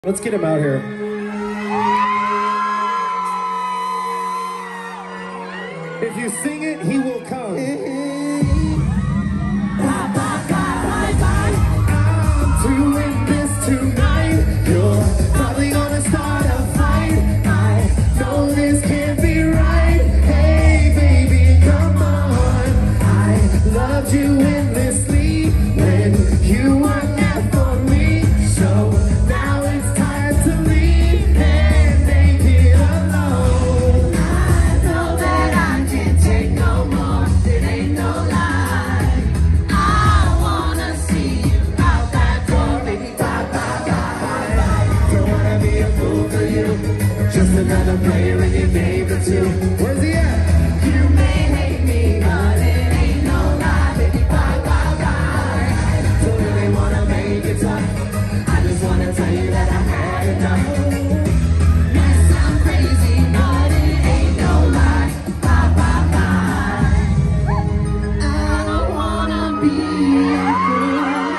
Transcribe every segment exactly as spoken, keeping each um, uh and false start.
Let's get him out here. If you sing it, he will come. I'm doing this tonight. You're probably gonna start a fight. I know this can't be right. Hey, baby, come on. I loved you endlessly when you were there for me. So now it's time to leave and make it alone. I know that I can't take no more. It ain't no lie. I wanna see you out that door, baby. Bye, bye, bye, bye. Don't wanna be a fool for you. Just another player in your game or two. Where's he at? You may hate me, but it ain't no lie, baby. Bye, bye, bye. Don't really wanna make it tough. I just wanna tell you that I had enough. Might sound crazy, but it ain't no lie. Bye, bye, bye. I don't wanna be a fool.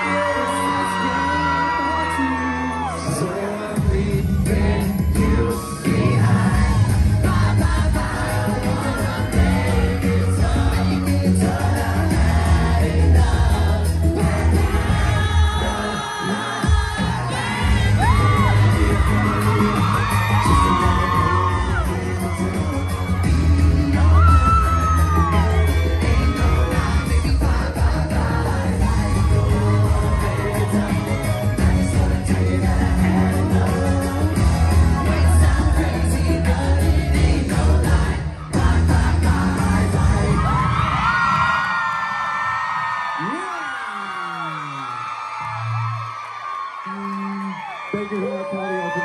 So I'm leaving you behind. Bye, bye, bye. I wanna make it tough. Make it tough. I had enough. Thank you for that, Claudio.